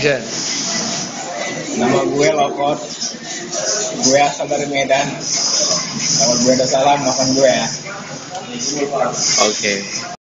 Bisa. Nama gue Lokot. Gue asal dari Medan. Kalau gue ada salah, maafkan gue ya. Oke.